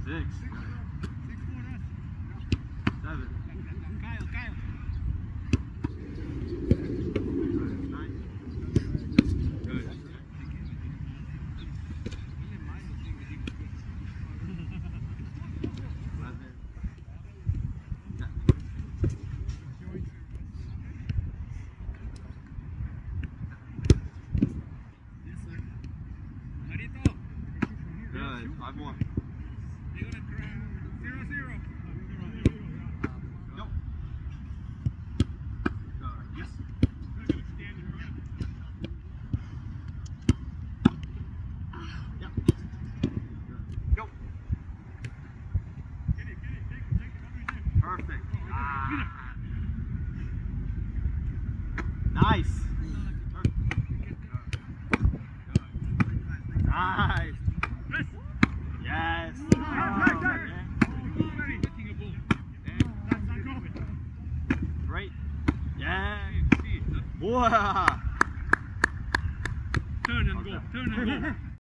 6. 7. Kyle. Good. 5 more. 0-0. Go. Yes. Yep. Go. Perfect. Nice. Nice. Yes. Great. Yeah. Wow. Turn and go.